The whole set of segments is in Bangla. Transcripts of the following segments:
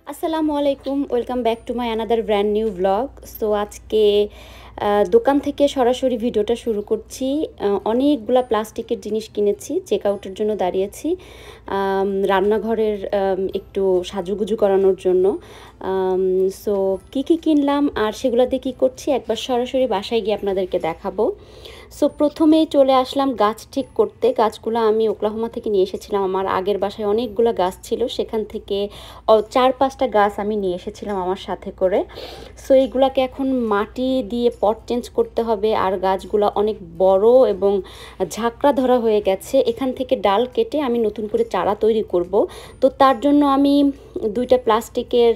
আসসালামু আলাইকুম, welcome back to my another brand new blog. So আজকে দোকান থেকে সরাসরি ভিডিওটা শুরু করছি। অনেকগুলা প্লাস্টিকের জিনিস কিনেছি, চেক আউটের জন্য দাঁড়িয়েছি, রান্নাঘরের একটু সাজুগুজু করানোর জন্য। সো কী কী কিনলাম আর সেগুলো দিয়ে কী করছি একবার সরাসরি বাসায় গিয়ে আপনাদেরকে দেখাবো। সো প্রথমেই চলে আসলাম গাছ ঠিক করতে। গাছগুলো আমি ওকলাহোমা থেকে নিয়ে এসেছিলাম। আমার আগের বাসায় অনেকগুলো গাছ ছিল, সেখান থেকে 4-5টা গাছ আমি নিয়ে এসেছিলাম আমার সাথে করে। সো এইগুলাকে এখন মাটি দিয়ে পট চেঞ্জ করতে হবে। আর গাছগুলো অনেক বড় এবং ঝাঁকড়া ধরা হয়ে গেছে। এখান থেকে ডাল কেটে আমি নতুন করে চারা তৈরি করব। তো তার জন্য আমি 2টা প্লাস্টিকের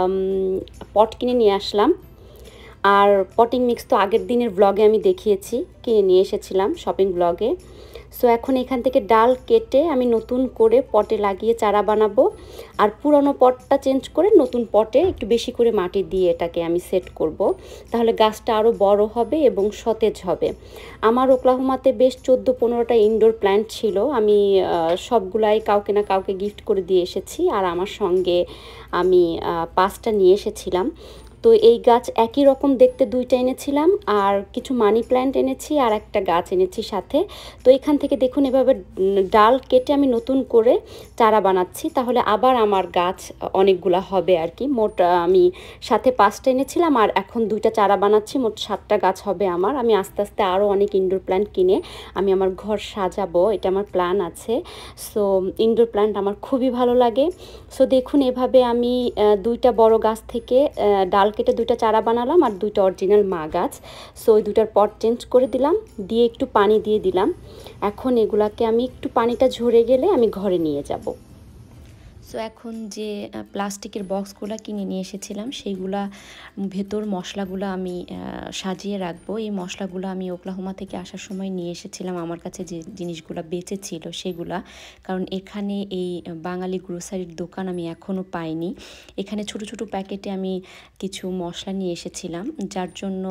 পট কিনে নিয়ে আসলাম। আর পটিং মিক্স তো আগের দিনের ব্লগে আমি দেখিয়েছি, কিনে নিয়ে এসেছিলাম শপিং ব্লগে। সো এখন এখান থেকে ডাল কেটে আমি নতুন করে পটে লাগিয়ে চারা বানাবো। আর পুরনো পটটা চেঞ্জ করে নতুন পটে একটু বেশি করে মাটি দিয়ে এটাকে আমি সেট করব। তাহলে গাছটা আরও বড় হবে এবং সতেজ হবে। আমার ওকলাহোমাতে বেশ 14-15টা ইনডোর প্ল্যান্ট ছিল। আমি সবগুলাই কাউকে না কাউকে গিফট করে দিয়ে এসেছি। আর আমার সঙ্গে আমি 5টা নিয়ে এসেছিলাম। তো এই গাছ একই রকম দেখতে 2টা এনেছিলাম, আর কিছু মানি প্ল্যান্ট এনেছি আর একটা গাছ এনেছি সাথে। তো এখান থেকে দেখুন এভাবে ডাল কেটে আমি নতুন করে চারা বানাচ্ছি, তাহলে আবার আমার গাছ অনেকগুলা হবে আর কি। মোট আমি সাথে 5টা এনেছিলাম আর এখন 2টা চারা বানাচ্ছি, মোট 7টা গাছ হবে আমার। আমি আস্তে আস্তে আরও অনেক ইনডোর প্ল্যান্ট কিনে আমি আমার ঘর সাজাবো, এটা আমার প্ল্যান আছে। সো ইনডোর প্ল্যান্ট আমার খুবই ভালো লাগে। সো দেখুন এভাবে আমি 2টা বড় গাছ থেকে ডাল কেটে 2টা চারা বানালাম আর 2টা অরিজিনাল মা গাছ। সো ওই 2টার পট চেঞ্জ করে দিলাম, দিয়ে একটু পানি দিয়ে দিলাম। এখন এগুলাকে আমি একটু পানিটা ঝরে গেলে আমি ঘরে নিয়ে যাব। সো এখন যে প্লাস্টিকের বক্সগুলো কিনে নিয়ে এসেছিলাম সেইগুলা ভেতর মশলাগুলো আমি সাজিয়ে রাখবো। এই মশলাগুলো আমি ওকলাহোমা থেকে আসার সময় নিয়ে এসেছিলাম। আমার কাছে যে জিনিসগুলো বেঁচে ছিল সেগুলা, কারণ এখানে এই বাঙালি গ্রোসারির দোকান আমি এখনও পাইনি। এখানে ছোট ছোট প্যাকেটে আমি কিছু মশলা নিয়ে এসেছিলাম, যার জন্য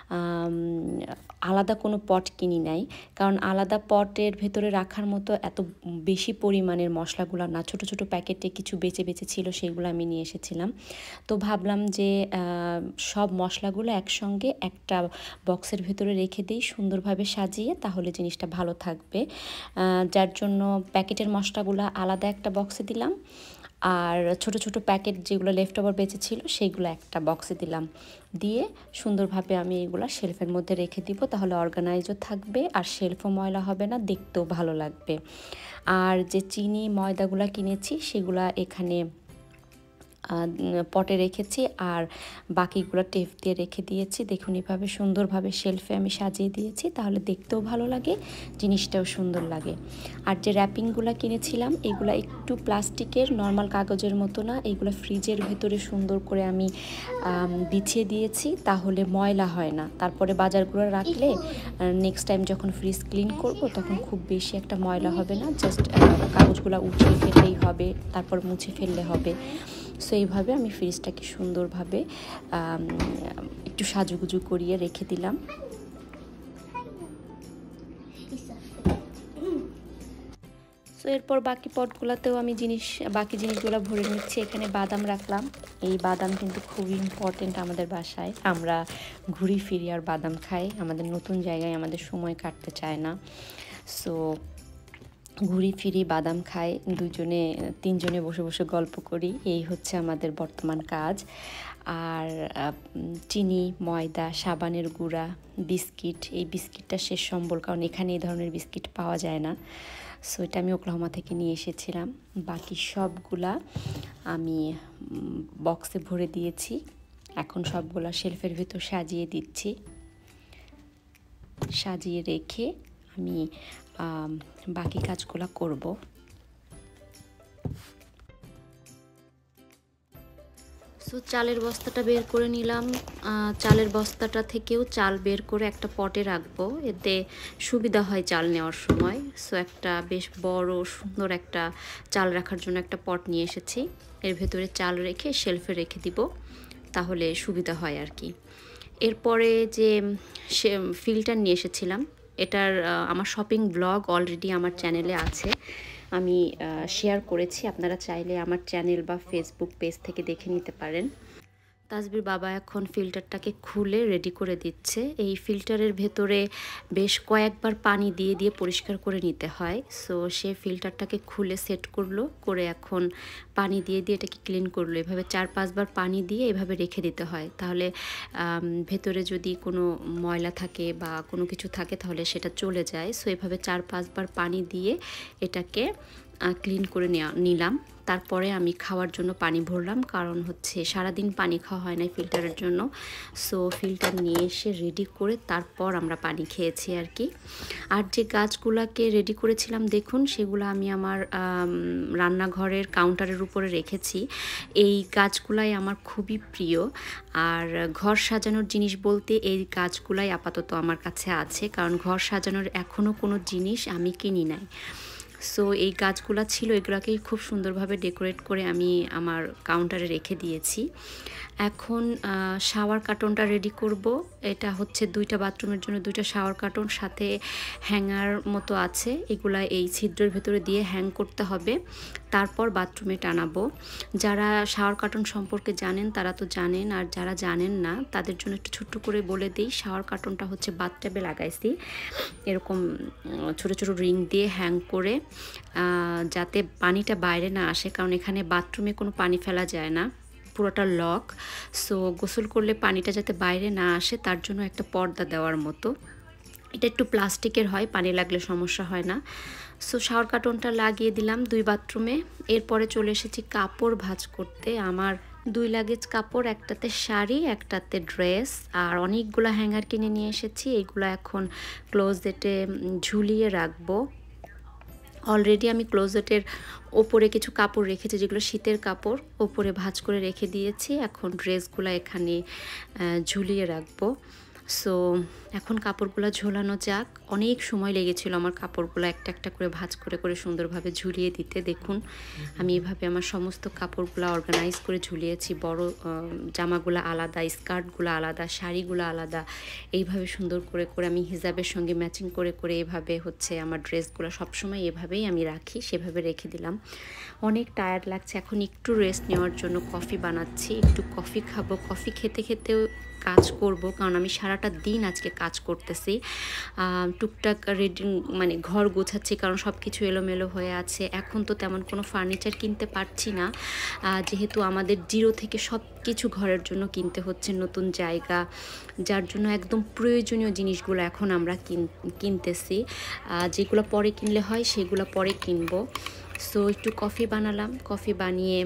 আলাদা কোনো পট কিনি নাই, কারণ আলাদা পটের ভেতরে রাখার মতো এত বেশি পরিমাণের মশলাগুলো না। ছোট ছোট প্যাকেটে কিছু বেঁচে বেঁচে ছিল, সেগুলো আমি নিয়ে এসেছিলাম। তো ভাবলাম যে সব মশলাগুলো একসঙ্গে একটা বক্সের ভেতরে রেখে দিই সুন্দরভাবে সাজিয়ে, তাহলে জিনিসটা ভালো থাকবে। যার জন্য প্যাকেটের মশলাগুলো আলাদা একটা বক্সে দিলাম, আর ছোট ছোট প্যাকেট যেগুলো লেফট ওভার বেঁচে ছিল সেইগুলো একটা বক্সে দিলাম। দিয়ে সুন্দরভাবে আমি এগুলো শেলফের মধ্যে রেখে দিব, তাহলে অর্গানাইজও থাকবে আর শেলফও ময়লা হবে না, দেখতেও ভালো লাগবে। আর যে চিনি ময়দাগুলো কিনেছি সেগুলো এখানে পটে রেখেছি, আর বাকিগুলো টেপ দিয়ে রেখে দিয়েছি। দেখুন এভাবে সুন্দরভাবে শেলফে আমি সাজিয়ে দিয়েছি, তাহলে দেখতেও ভালো লাগে, জিনিসটাও সুন্দর লাগে। আর যে র্যাপিংগুলো কিনেছিলাম এগুলো একটু প্লাস্টিকের, নর্মাল কাগজের মতো না। এগুলো ফ্রিজের ভেতরে সুন্দর করে আমি বিছিয়ে দিয়েছি, তাহলে ময়লা হয় না। তারপরে বাজারগুলো রাখলে নেক্সট টাইম যখন ফ্রিজ ক্লিন করব তখন খুব বেশি একটা ময়লা হবে না। জাস্ট কাগজগুলো উঠিয়ে ফেললেই হবে, তারপর মুছে ফেললে হবে। সো এইভাবে আমি ফ্রিজটাকে সুন্দরভাবে একটু সাজুগুজু করিয়ে রেখে দিলাম। সো এরপর বাকি পটগুলোতেও আমি বাকি জিনিসগুলো ভরে নিচ্ছি। এখানে বাদাম রাখলাম। এই বাদাম কিন্তু খুবই ইম্পর্টেন্ট আমাদের বাসায়। আমরা ঘুরি ফিরি আর বাদাম খাই। আমাদের নতুন জায়গায় আমাদের সময় কাটতে চায় না, সো ঘুরি ফিরি বাদাম খাই, 2-3জনে বসে বসে গল্প করি, এই হচ্ছে আমাদের বর্তমান কাজ। আর চিনি, ময়দা, সাবানের গুঁড়া, বিস্কিট, এই বিস্কিটটা শেষ সম্বল, কারণ এখানে এই ধরনের বিস্কিট পাওয়া যায় না। সো এটা আমি ওকলাহোমা থেকে নিয়ে এসেছিলাম। বাকি সবগুলা আমি বক্সে ভরে দিয়েছি। এখন সবগুলা শেলফের ভিতর সাজিয়ে দিচ্ছি। সাজিয়ে রেখে আমি বাকি কাজগুলো করব। সো চালের বস্তাটা বের করে নিলাম। চালের বস্তাটা থেকেও চাল বের করে একটা পটে রাখবো, এতে সুবিধা হয় চাল নেওয়ার সময়। সো একটা বেশ বড় সুন্দর একটা চাল রাখার জন্য একটা পট নিয়ে এসেছি। এর ভেতরে চাল রেখে শেলফে রেখে দিব, তাহলে সুবিধা হয় আর কি। এরপরে যে ফিল্টার নিয়ে এসেছিলাম, এটার আমার শপিং ব্লগ অলরেডি আমার চ্যানেলে আছে। আমি শেয়ার করেছি, আপনারা চাইলে আমার চ্যানেল বা ফেসবুক পেজ থেকে দেখে নিতে পারেন। তাসবির বাবা এখন ফিল্টারটাকে খুলে রেডি করে দিচ্ছে। এই ফিল্টারের ভেতরে বেশ কয়েকবার পানি দিয়ে দিয়ে পরিষ্কার করে নিতে হয়। সো সে ফিল্টারটাকে খুলে সেট করলো, করে এখন পানি দিয়ে দিয়ে এটাকে ক্লিন করলো। এভাবে 4-5 বার পানি দিয়ে এভাবে রেখে দিতে হয়, তাহলে ভেতরে যদি কোনো ময়লা থাকে বা কোনো কিছু থাকে তাহলে সেটা চলে যায়। সো এভাবে 4-5 বার পানি দিয়ে এটাকে ক্লিন করে নিলাম। তারপরে আমি খাওয়ার জন্য পানি ভরলাম, কারণ হচ্ছে সারাদিন পানি খাওয়া হয় না ফিল্টারের জন্য। সো ফিল্টার নিয়ে এসে রেডি করে তারপর আমরা পানি খেয়েছি আর কি। আর যে গাছগুলোকে রেডি করেছিলাম দেখুন, সেগুলো আমি আমার রান্নাঘরের কাউন্টারের উপরে রেখেছি। এই গাছগুলাই আমার খুবই প্রিয়। আর ঘর সাজানোর জিনিস বলতে এই গাছগুলাই আপাতত আমার কাছে আছে, কারণ ঘর সাজানোর এখনও কোনো জিনিস আমি কিনি নাই। সো এই গাছগুলো ছিল, এগুলোকেই খুব সুন্দরভাবে ডেকোরেট করে আমি আমার কাউন্টারে রেখে দিয়েছি। এখন শাওয়ার কার্টনটা রেডি করব। এটা হচ্ছে 2টা বাথরুমের জন্য 2টা শাওয়ার কার্টন, সাথে হ্যাঙ্গার মতো আছে। এগুলা এই ছিদ্রের ভেতরে দিয়ে হ্যাং করতে হবে, তারপর বাথরুমে টানাবো। যারা শাওয়ার কার্টন সম্পর্কে জানেন তারা তো জানেন, আর যারা জানেন না তাদের জন্য একটু ছোট্ট করে বলে দিই। শাওয়ার কার্টনটা হচ্ছে বাথটাবে লাগাইছি এরকম ছোট ছোট রিং দিয়ে হ্যাং করে, যাতে পানিটা বাইরে না আসে, কারণ এখানে বাথরুমে কোনো পানি ফেলা যায় না, পুরোটা লক। সো গোসল করলে পানিটা যাতে বাইরে না আসে তার জন্য একটা পর্দা দেওয়ার মতো। এটা একটু প্লাস্টিকের হয়, পানি লাগলে সমস্যা হয় না। সো শাওয়ার কার্টনটা লাগিয়ে দিলাম 2 বাথরুমে। এরপরে চলে এসেছি কাপড় ভাঁজ করতে। আমার 2 লাগেজ কাপড়, একটাতে শাড়ি, একটাতে ড্রেস, আর অনেকগুলো হ্যাঙ্গার কিনে নিয়ে এসেছি। এইগুলো এখন ক্লোজেটে ঝুলিয়ে রাখবো। অলরেডি আমি ক্লোজেটের ওপরে কিছু কাপড় রেখেছি, যেগুলো শীতের কাপড়, ওপরে ভাঁজ করে রেখে দিয়েছি। এখন ড্রেসগুলো এখানে ঝুলিয়ে রাখবো। সো এখন কাপড়গুলো ঝোলানো যাক। অনেক সময় লেগেছিল আমার কাপড়গুলো একটা একটা করে ভাঁজ করে করে সুন্দরভাবে ঝুলিয়ে দিতে। দেখুন আমি এভাবে আমার সমস্ত কাপড়গুলো অর্গানাইজ করে ঝুলিয়েছি। বড় জামাগুলো আলাদা, স্কার্টগুলো আলাদা, শাড়িগুলো আলাদা, এইভাবে সুন্দর করে করে আমি হিজাবের সঙ্গে ম্যাচিং করে করে এভাবে হচ্ছে আমার ড্রেসগুলো সবসময় এভাবেই আমি রাখি, সেভাবে রেখে দিলাম। অনেক টায়ার্ড লাগছে, এখন একটু রেস্ট নেওয়ার জন্য কফি বানাচ্ছি, একটু কফি খাবো। কফি খেতে খেতেও কাজ করব, কারণ আমি সারাটা দিন আজকে কাজ করতেছি। টুকটাক রেডি মানে ঘর গোছাচ্ছি, কারণ সব কিছু এলোমেলো হয়ে আছে। এখন তো তেমন কোনো ফার্নিচার কিনতে পারছি না, যেহেতু আমাদের জিরো থেকে সব কিছু ঘরের জন্য কিনতে হচ্ছে, নতুন জায়গা, যার জন্য একদম প্রয়োজনীয় জিনিসগুলো এখন আমরা কিনতেছি। যেগুলো পরে কিনলে হয় সেগুলো পরে কিনবো। সো একটু কফি বানালাম, কফি বানিয়ে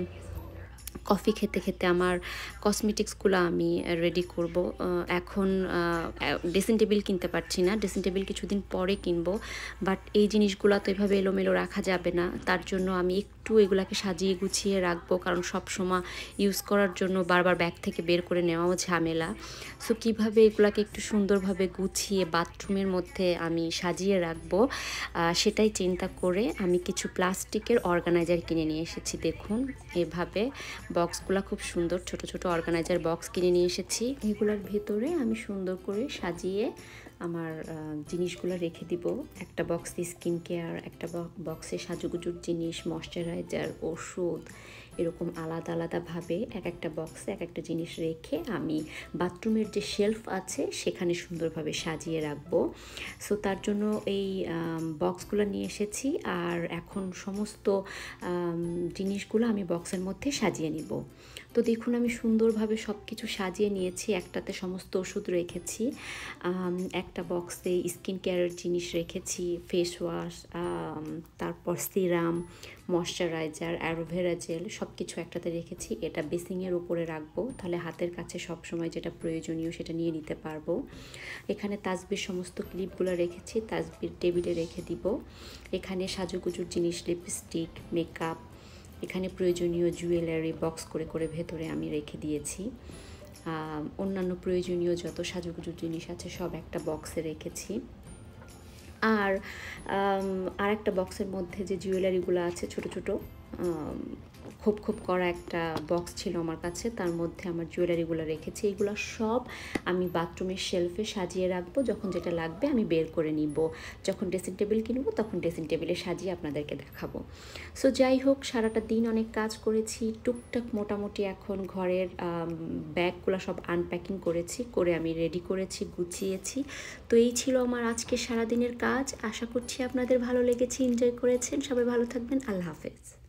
কফি খেতে খেতে আমার কসমেটিক্সগুলো আমি রেডি করব। এখন ড্রেসিং টেবিল কিনতে পারছি না, ড্রেসিং টেবিল কিছুদিন পরে কিনবো। বাট এই জিনিসগুলো তো এভাবে এলোমেলো রাখা যাবে না, তার জন্য আমি একটু এগুলাকে সাজিয়ে গুছিয়ে রাখবো, কারণ সব সময় ইউজ করার জন্য বারবার ব্যাগ থেকে বের করে নেওয়াও ঝামেলা। সো কীভাবে এগুলাকে একটু সুন্দরভাবে গুছিয়ে বাথরুমের মধ্যে আমি সাজিয়ে রাখবো, সেটাই চিন্তা করে আমি কিছু প্লাস্টিকের অর্গানাইজার কিনে নিয়ে এসেছি। দেখুন এভাবে বক্সগুলো খুব সুন্দর, ছোট ছোট অর্গানাইজার বক্স কিনে নিয়ে এসেছি। এগুলোর ভেতরে আমি সুন্দর করে সাজিয়ে আমার জিনিসগুলো রেখে দিব। একটা বক্সে স্কিন কেয়ার, একটা বক্সে সাজুগুজুর জিনিস, ময়শ্চারাইজার, ওষুধ, এরকম আলাদা আলাদাভাবে এক একটা বক্সে এক একটা জিনিস রেখে আমি বাথরুমের যে শেলফ আছে সেখানে সুন্দরভাবে সাজিয়ে রাখবো। সো তার জন্য এই বক্সগুলো নিয়ে এসেছি, আর এখন সমস্ত জিনিসগুলো আমি বক্সের মধ্যে সাজিয়ে নিব। তো দেখুন আমি সুন্দরভাবে সব কিছু সাজিয়ে নিয়েছি। একটাতে সমস্ত ওষুধ রেখেছি, একটা বক্সে স্কিন কেয়ারের জিনিস রেখেছি, ফেস ওয়াশ, তারপর সিরাম, ময়শ্চারাইজার, অ্যালোভেরা জেল, সব কিছু একটাতে রেখেছি। এটা বেসিংয়ের উপরে রাখবো, তাহলে হাতের কাছে সব সময় যেটা প্রয়োজনীয় সেটা নিয়ে নিতে পারবো। এখানে তাসবির সমস্ত ক্লিপগুলো রেখেছি, তাসবির টেবিলে রেখে দিব। এখানে সাজুগুজুর জিনিস, লিপস্টিক, মেকআপ, এখানে প্রয়োজনীয় জুয়েলারি বক্স করে করে ভেতরে আমি রেখে দিয়েছি। অন্যান্য প্রয়োজনীয় যত সাজুগুজুর জিনিস আছে সব একটা বক্সে রেখেছি। আর একটা বক্সের মধ্যে যে জুয়েলারিগুলো আছে ছোট ছোট, খোপ খোপ করা একটা বক্স ছিল আমার কাছে, তার মধ্যে আমার জুয়েলারিগুলো রেখেছি। এইগুলো সব আমি বাথরুমের শেলফে সাজিয়ে রাখবো, যখন যেটা লাগবে আমি বের করে নিব, যখন ড্রেসিং টেবিল কিনবো তখন ড্রেসিং টেবিলে সাজিয়ে আপনাদেরকে দেখাবো। সো যাই হোক, সারাটা দিন অনেক কাজ করেছি, টুকটাক মোটামুটি এখন ঘরের ব্যাগগুলো সব আনপ্যাকিং করেছি, করে আমি রেডি করেছি, গুছিয়েছি। তো এই ছিল আমার আজকে সারাদিনের কাজ। আশা করছি আপনাদের ভালো লেগেছে, এনজয় করেছেন। সবাই ভালো থাকবেন। আল্লাহ হাফেজ।